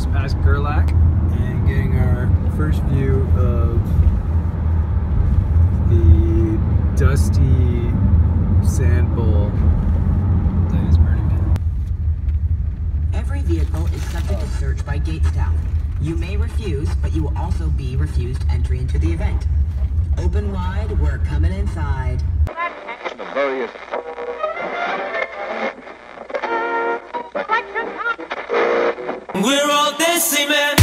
just past Gerlach and getting our first view of the dusty sand bowl that is Burning Man. Every vehicle is subject to search by gate staff. You may refuse, but you will also be refused entry into the event. Open wide, we're coming inside. We're all the same man.